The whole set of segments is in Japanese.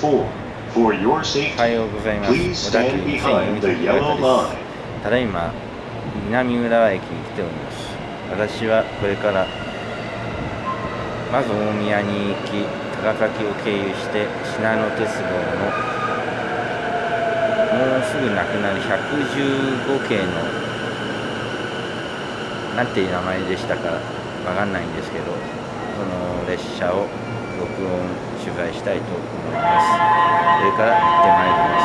おはようございます。小田急線読み取り方です。ただいま南浦和駅に来ております。私はこれからまず大宮に行き、高崎を経由してしなの鉄道のもうすぐなくなる115系のなんていう名前でしたかわかんないんですけど、その列車を録音取材したいと思います。これから行ってまいります。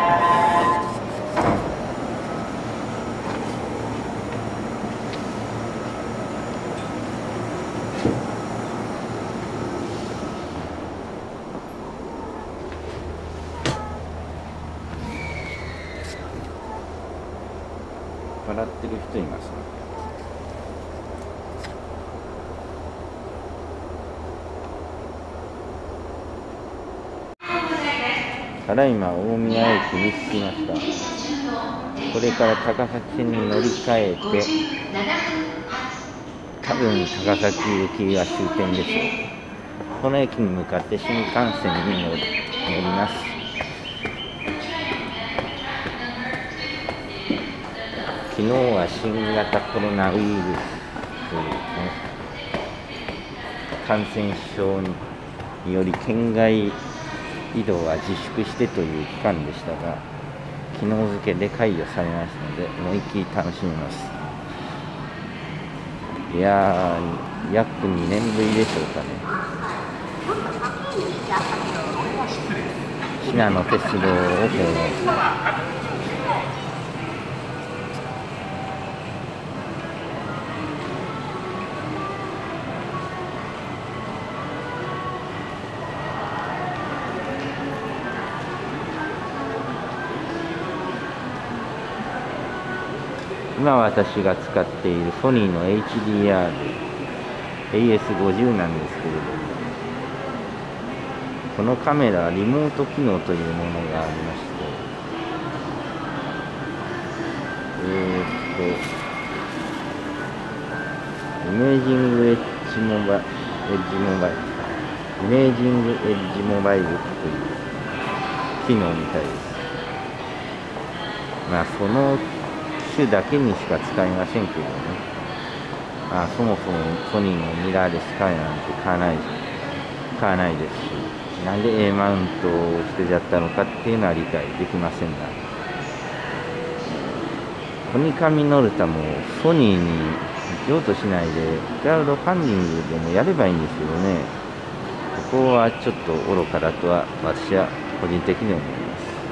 笑ってる人いますね。ただいま大宮駅に着きました。これから高崎線に乗り換えて、多分高崎行きが終点でしょう。この駅に向かって新幹線に乗ります。昨日は新型コロナウイルスの感染症により県外移動は自粛してという期間でしたが、昨日付で解除されましたので思いっきり楽しみます。いやー、約2年ぶりでしょうかね。しなの鉄道を訪問。今私が使っているソニーの HDR AS50 なんですけれども、このカメラリモート機能というものがありまして、イメージングエッジモバイル、イメージングエッジモバイルという機能みたいです。まあその機種だけにしか使いませんけどね。そもそもソニーのミラーレスカメラなんて買わないですし、なんで A マウントを捨てちゃったのかっていうのは理解できませんが、コニカミノルタもソニーに行こうとしないでクラウドファンディングでもやればいいんですけどね。ここはちょっと愚かだとは私は個人的に思います。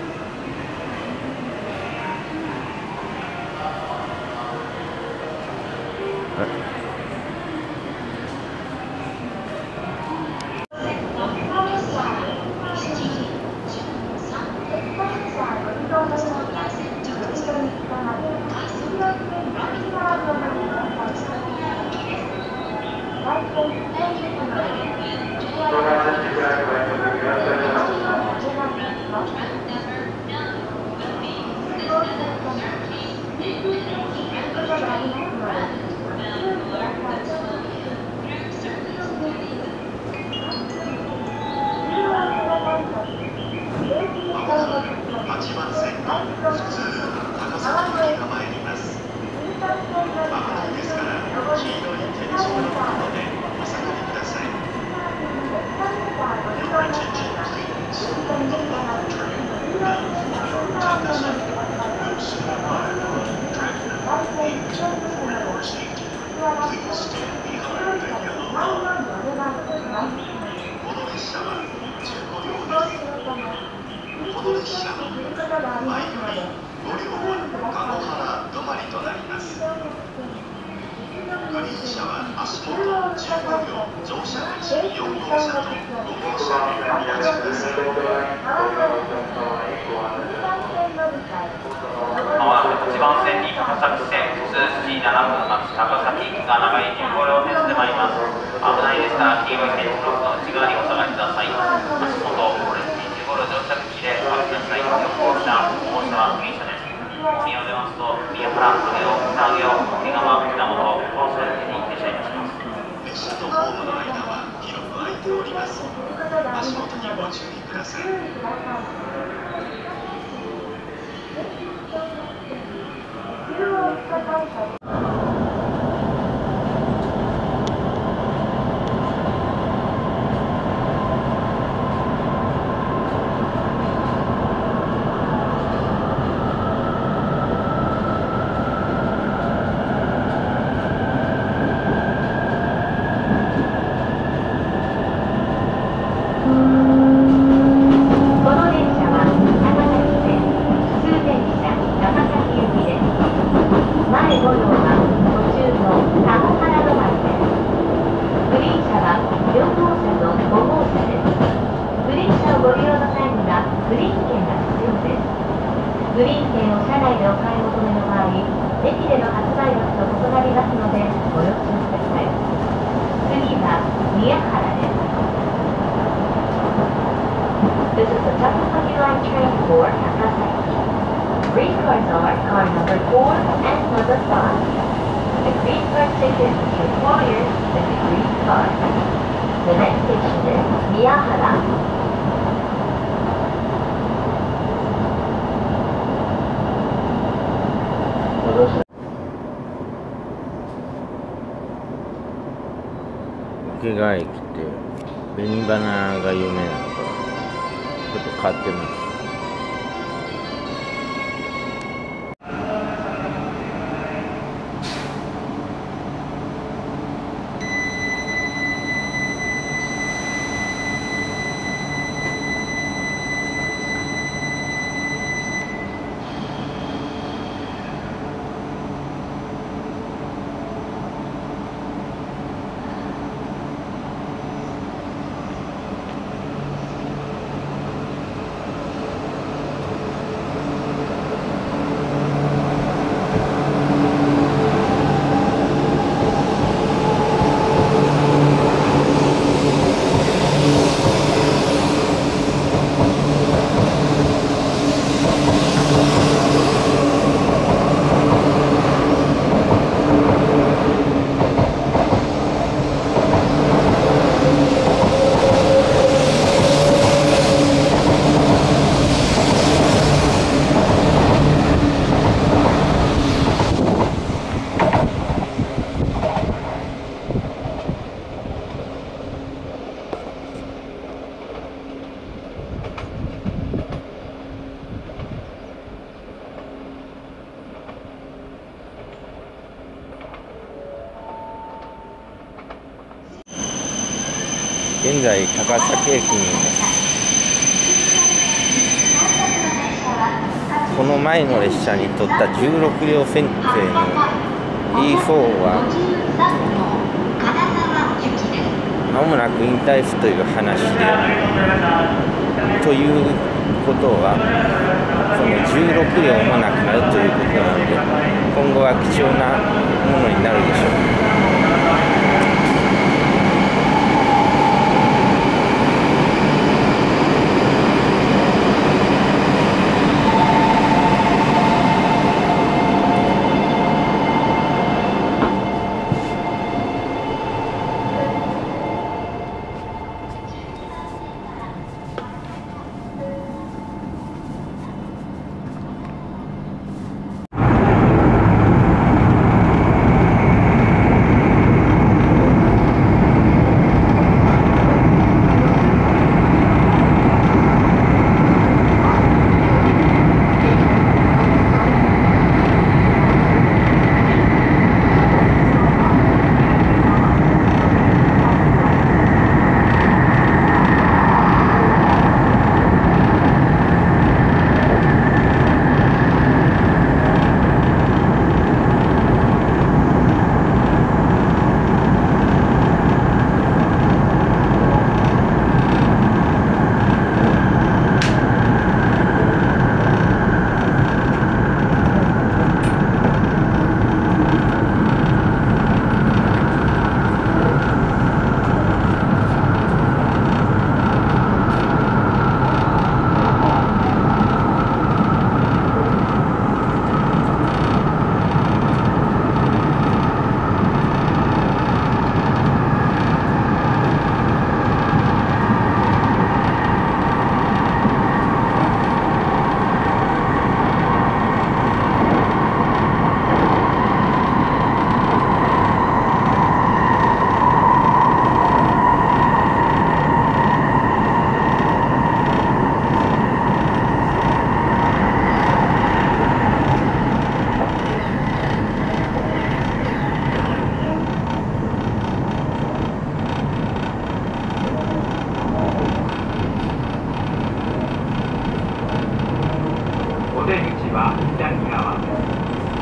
8番線に高崎線普通7分発高崎行きが長い15両鉄で参ります。危ないですから黄色い線ブロックの内側にお下がりください。足元オレンジ15両乗車口でお待ちください。4号車、大沢右車です。次を出ますと宮原上尾北上尾桶川北本高速駅に停車いたします。列車とホームの間は広く空いております。足元にご注意ください。 池川駅って紅花が有名なのかちょっと変わってます。現在高崎駅にいます。この前の列車に乗った16両編成の E4 は間もなく引退すという話で、ということはその16両もなくなるということなので、今後は貴重なものになるでしょう。 は左側です。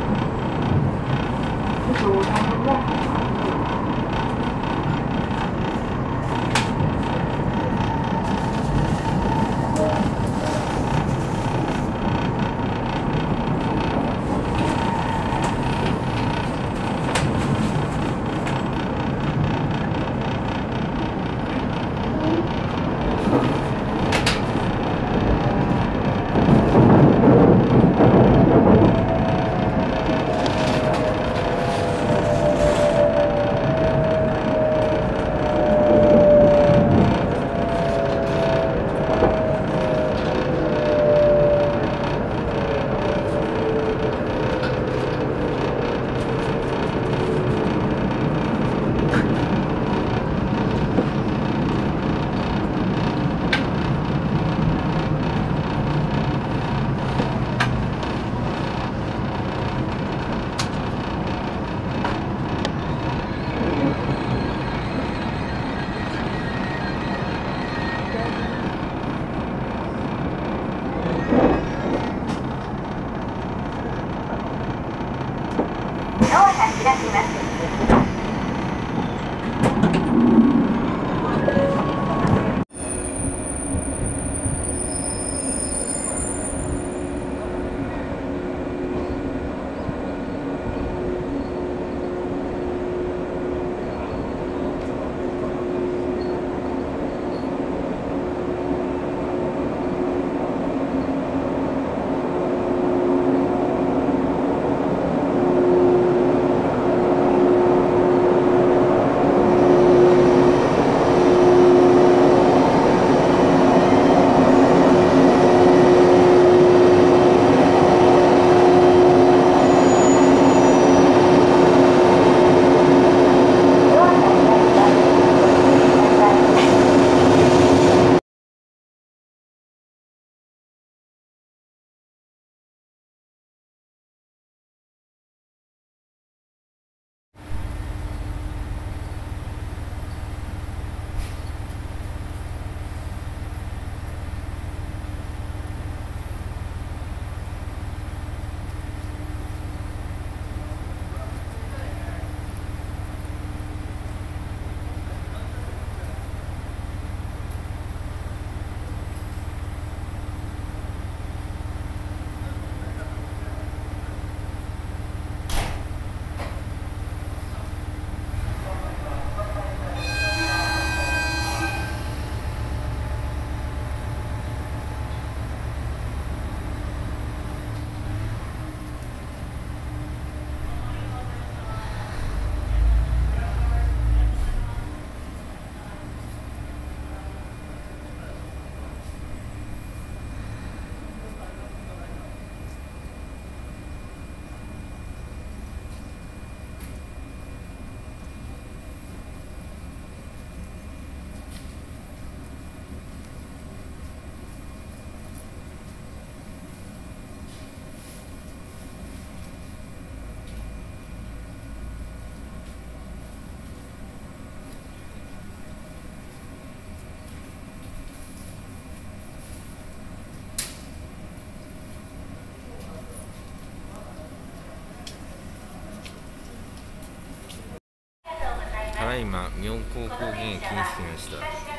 ただいま妙高高原駅に着きました。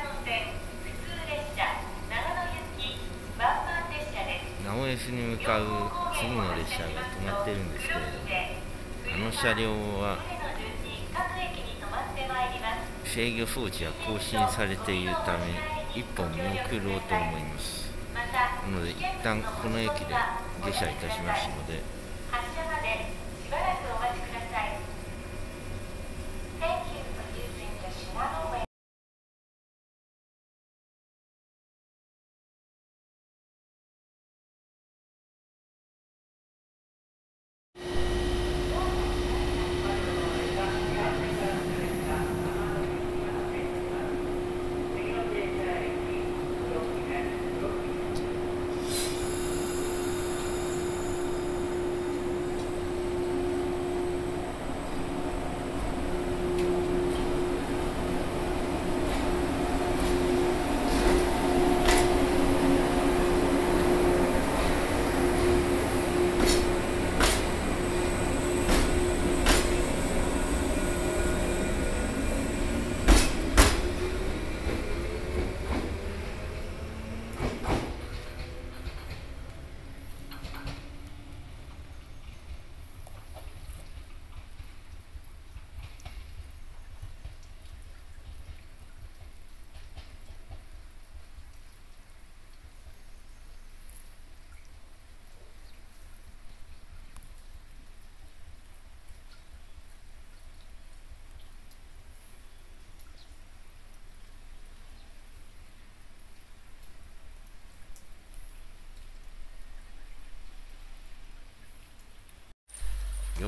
名古屋市に向かう次の列車が止まってるんですけれども、あの車両は制御装置が更新されているため一本見送ろうと思います。なので一旦この駅で下車いたしますので、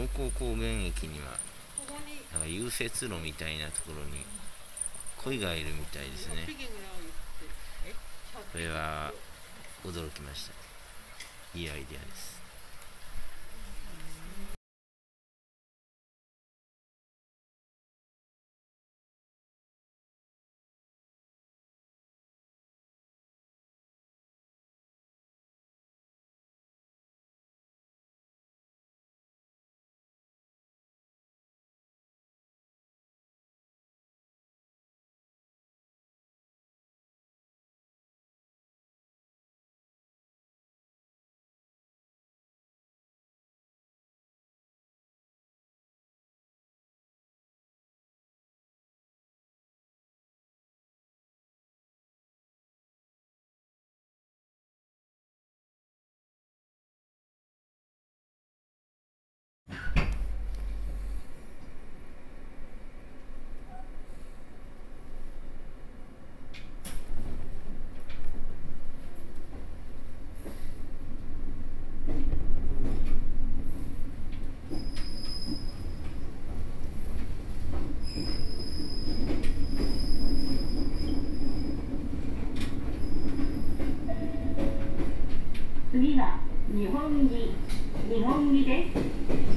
農耕高原駅にはなんか融雪路みたいなところに鯉がいるみたいですね。これは驚きました。いいアイデアです。 次は日本木です。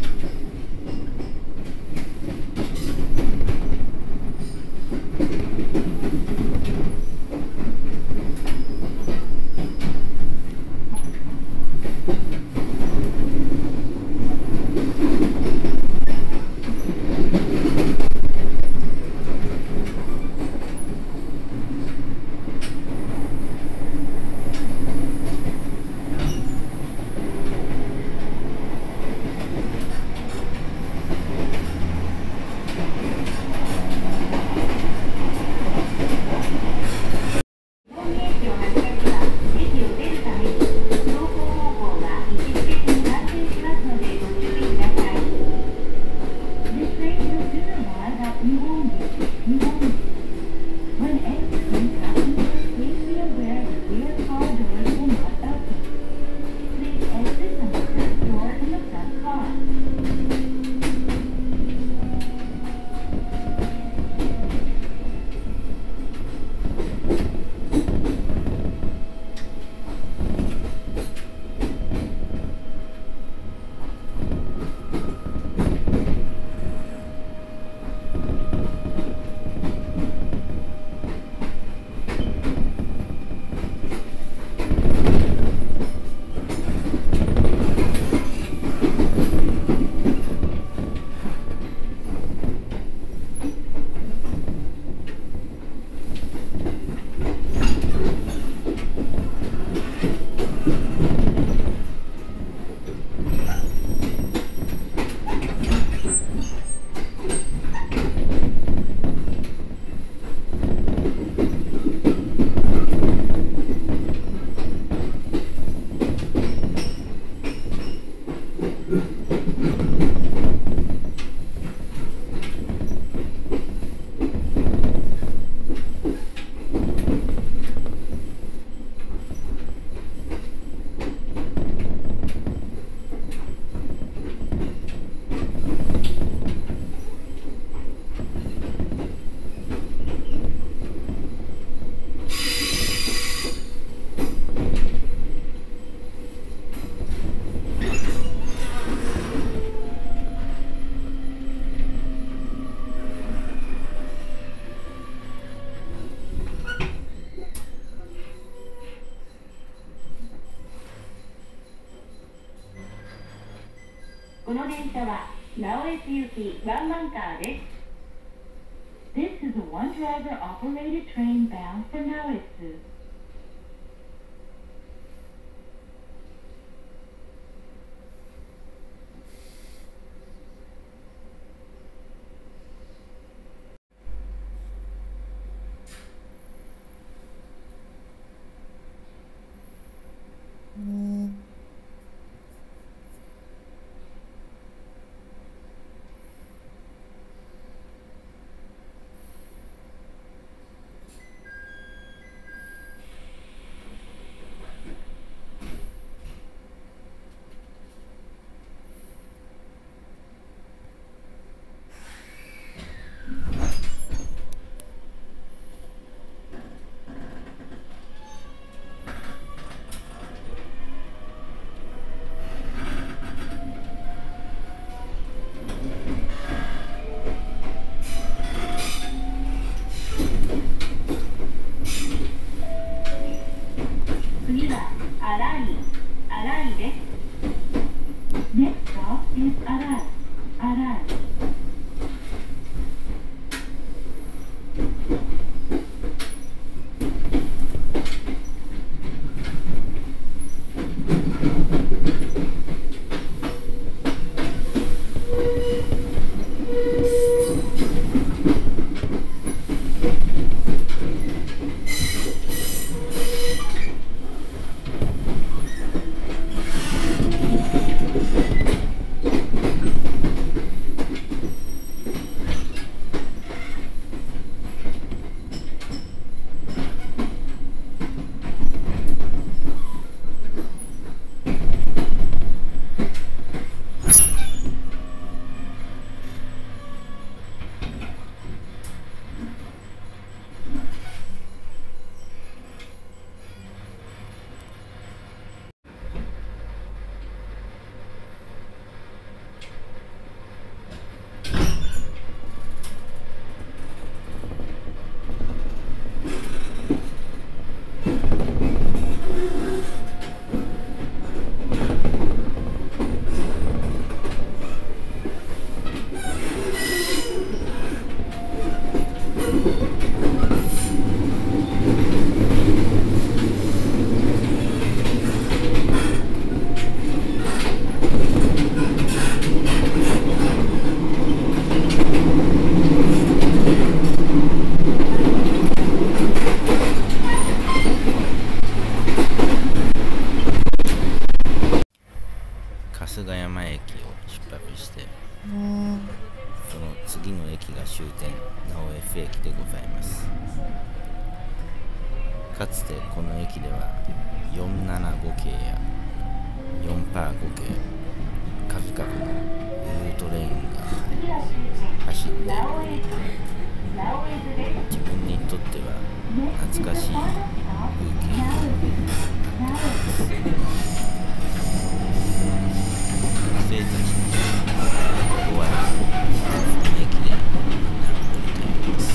この電車は直江津行きワンマンカーです。This is a one-driver operated train bound for Naoetsu. 荒い、荒いです。Next stop is 荒い、荒い。 春日山駅を出発して、その次の駅が終点直江府駅でございます。かつてこの駅では475系や4パー5系数々のルートレインが走って自分にとっては懐かしい風景になっています。失礼いたします。ここは駅でみんな降りています。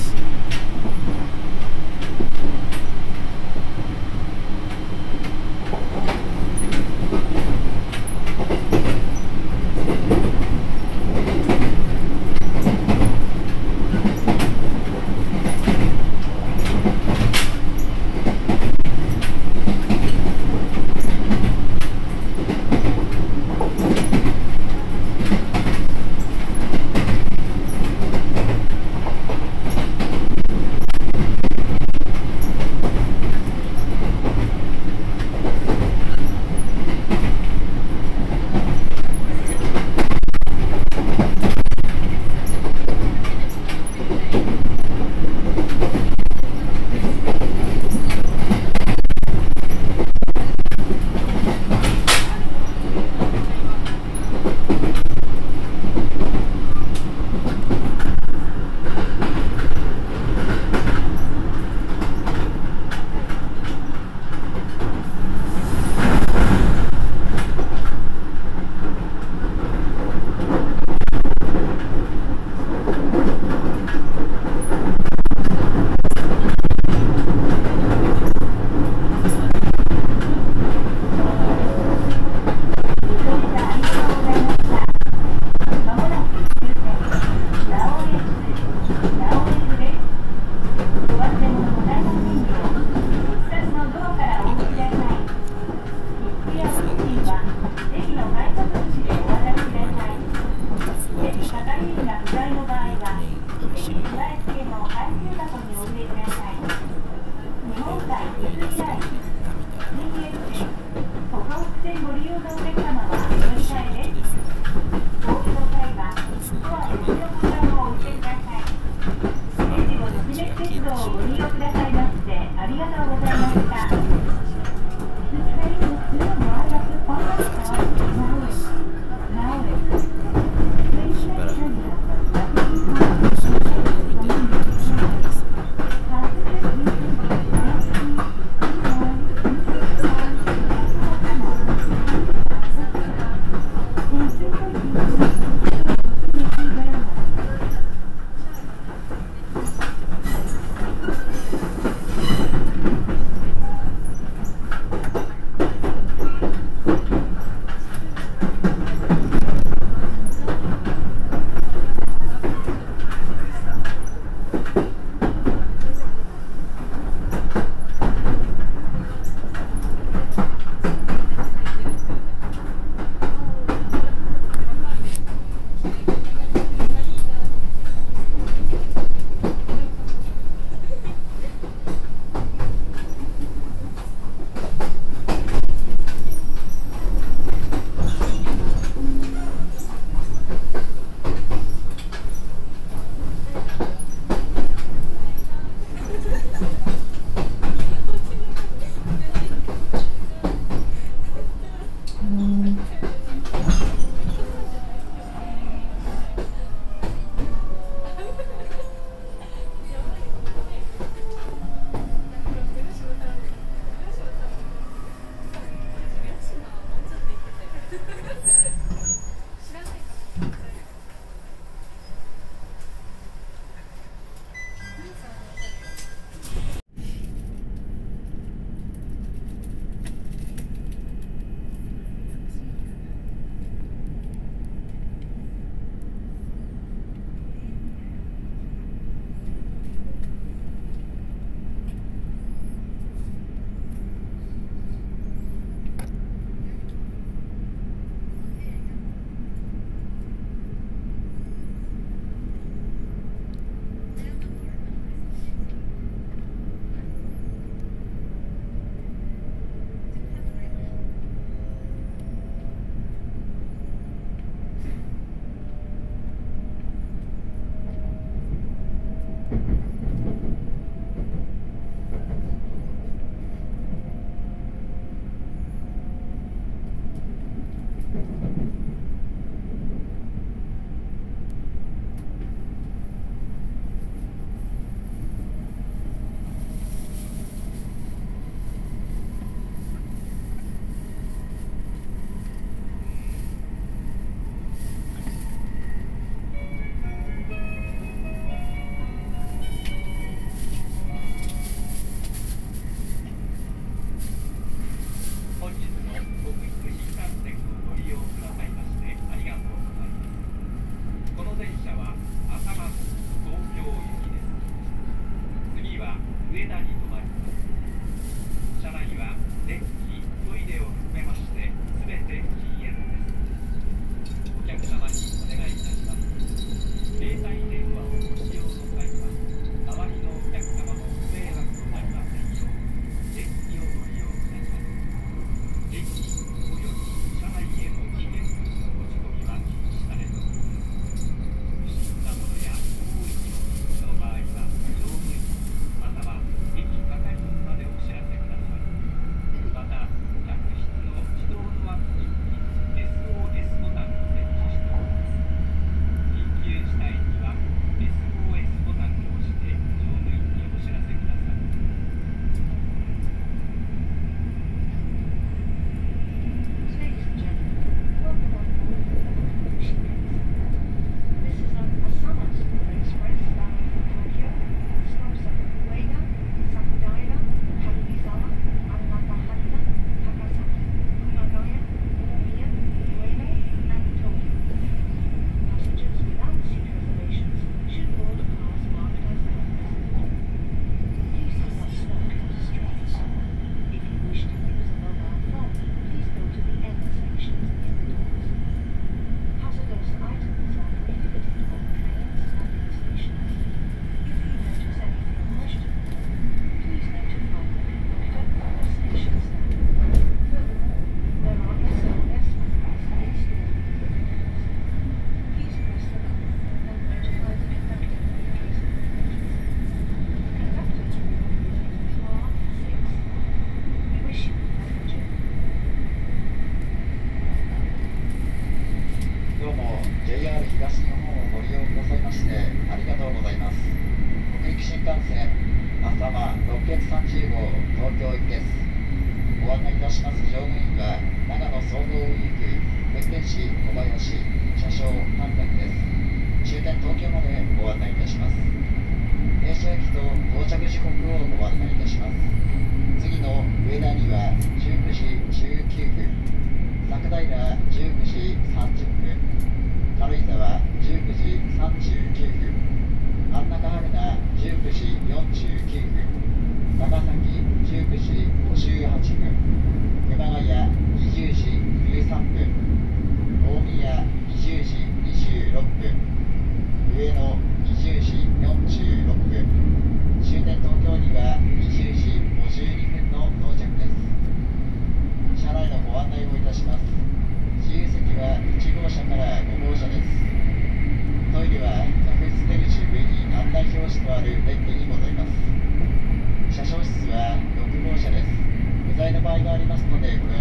車掌室は6号車です。不在の場合がありますのでご